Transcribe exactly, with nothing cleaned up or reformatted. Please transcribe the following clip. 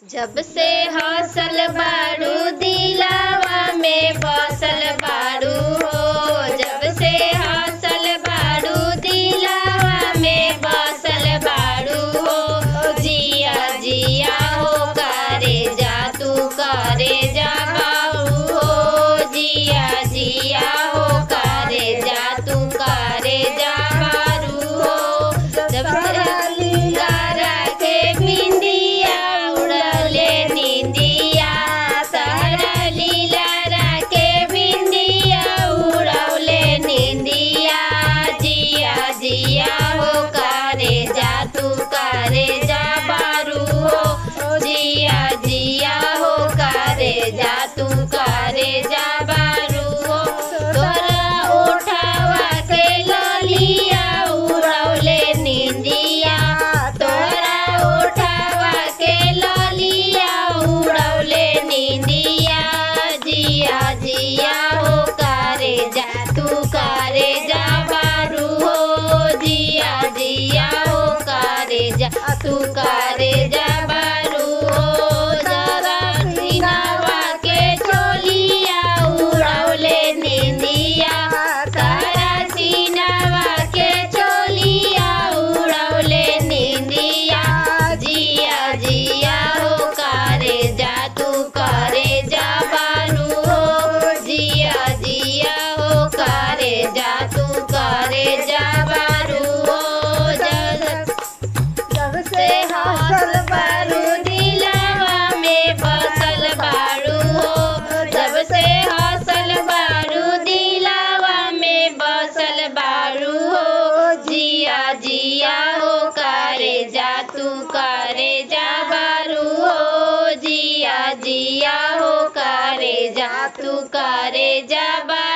जब से हौसल बारू दिलावा में बसल बारू हो, जब से हौसल बारू दिलावा में बसल बारू हो। जिया जिया हो करे जा तू करे जा बाऊ हो, जिया जिया हो करे जा तू करे जा बारू हो। जब से लीला के बिंदिया उड़ले निंदिया, सहरा लीला के बिंदिया उड़ले निंदिया। जिया जिया हो करे जा तू करे जा बारू हो, जिया जिया हो करे जा तू करे जा बारू हो। तोरा उठावा के ललिया उड़ले निंदिया, तोरा उठावा के ललिया उड़ले निंदिया। जिया जिया हो करे जा तू करे जा बारू हो, जिया जिया हो करे जा तू करे जा बारू हो। जरा सीनावा के चोलिया उड़ले निंदिया, सारा सीनावा के चोलिया उड़ले निंदिया। जिया जिया हो करे जा तू करे जा बारू हो, जिया जिया हो करे जा तू करे जा बारू हो। जब जब से हौसल बारू दिलावा में बसल बारू हो, जब से हौसल बारू दिलावा में बसल बारू हो। जिया जिया हो करे जा तू करे जा बारू हो, जिया जिया हो करे जा तू करे जा बारू।